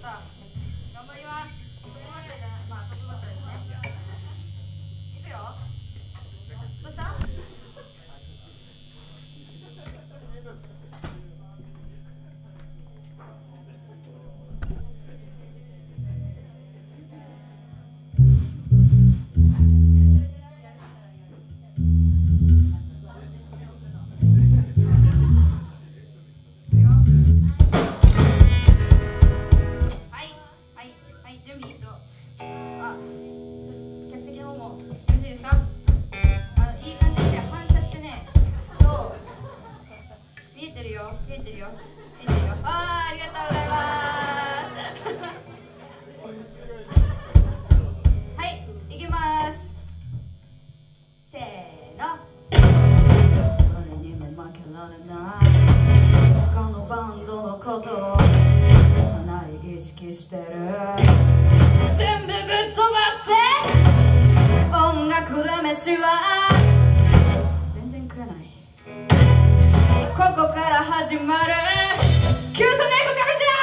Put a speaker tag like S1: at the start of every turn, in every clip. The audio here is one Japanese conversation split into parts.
S1: 。頑張ります。トップバッターじゃない、まあトップバッターですね。いくよ。どうした？準備いい人。あ、客席の方もよろしいですか？いい感じで反射してね。どう？見えてるよ、見えてるよ、見えてるよ。ありがとうございます。はい、いきます。せーの。誰にも負けられない。他のバンドのことをかなり意識してる。全部ぶっ飛ばせ。音楽で飯は全然食えない。ここから始まるキューサネコカメジャー。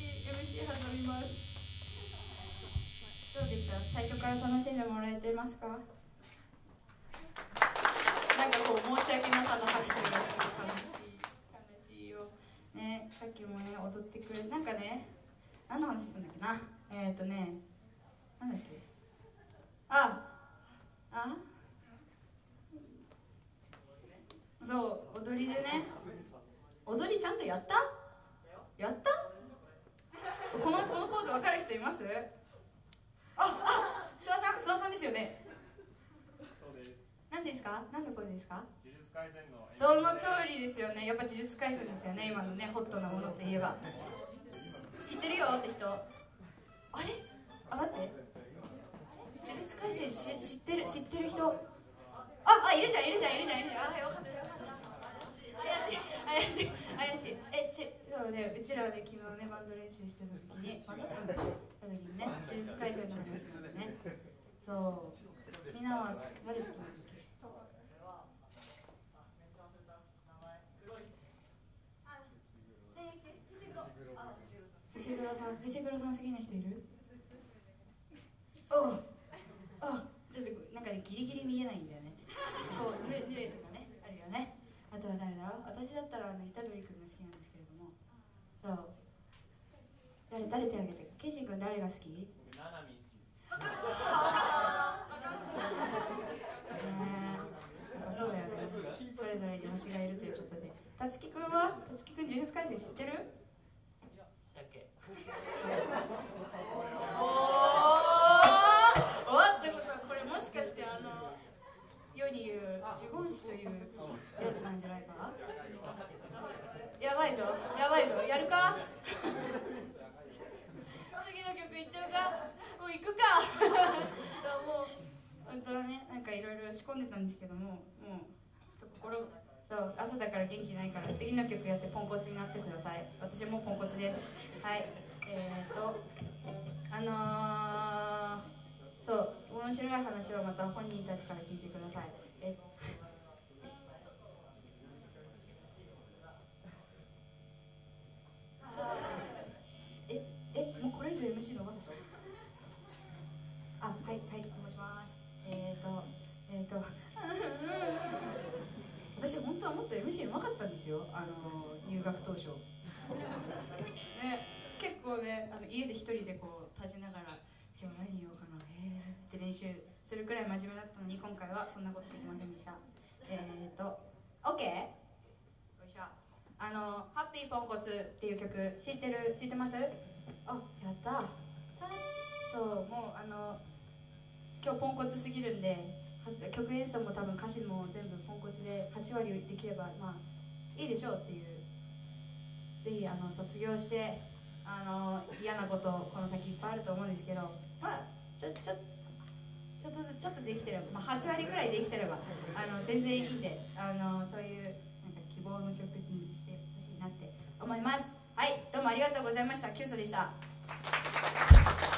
S1: MC 挟みます。どうでした？最初から楽しんでもらえてますか？なんかこう申し訳なさの拍手がして悲しいよね。さっきもね踊ってくれなんかね、何の話するんだっけな。なんだっけ、そう踊りでね、踊りちゃんとやったこのポーズ分かる人います？諏訪さんですよね。
S2: そうです。
S1: 何ですか？何の声ですか？
S2: 呪術廻戦の
S1: その通りですよね。やっぱ呪術廻戦ですよね。今のねホットなものって言えば。知ってるよって人。あれ？待って。呪術廻戦知ってる人。いるじゃん。よかった。怪しい。そうね、うちらはね、昨日ね、バンド練習してた時に、ね、呪術廻戦の話なんでね。そう。みんなは誰好きなんだっけ？伏黒さん好きな人いる？ちょっとなんかね、ギリギリ見えないんだよね。こう、ぬえとかね、あるよね。あとは誰だろう？私だったら虎杖君が好きなんですけれども。そう。誰手挙げて。ケンシン君誰が好き？
S2: 僕ナナミン好きです。
S1: そうだよね。それぞれに推しがいるということで。たつき君は？たつき君呪術廻戦知ってる？
S2: 鮭。
S1: ってことはこれもしかして世に言う呪言師というやつなんじゃないか？やばいぞ、やるか？次の曲いっちゃうか？もう行くか。そうもう本当はね、なんかいろいろ仕込んでたんですけども、もうちょっとそう朝だから元気ないから次の曲やってポンコツになってください。私もポンコツです。はい。そう面白い話をまた本人たちから聞いてください。もうこれ以上 MC 伸ばせた？はい申します。私本当はもっと MC うまかったんですよ。入学当初。ね、結構ね家で一人でこう立ちながら今日何言おうかなって練習するくらい真面目だったのに、今回はそんなことできませんでした。OK？ よいしょ。ハッピーポンコツっていう曲知ってます？やった。そうもう今日ポンコツすぎるんで曲演奏も多分歌詞も全部ポンコツで8割できればまあいいでしょうっていう。ぜひ卒業して嫌なことこの先いっぱいあると思うんですけど、まあちょっとできてれば、8割くらいできてれば全然いいんでそういうなんか希望の曲にしてほしいなって思います。はい、どうもありがとうございました。キュウソでした。